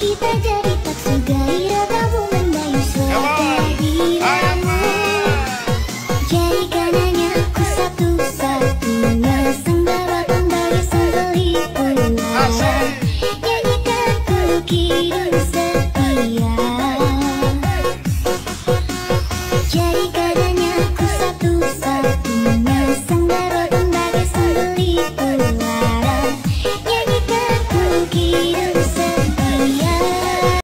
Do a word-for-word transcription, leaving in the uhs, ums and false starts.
kita jadi paksa gairah kamu mendayu suara dirimu. Jadikan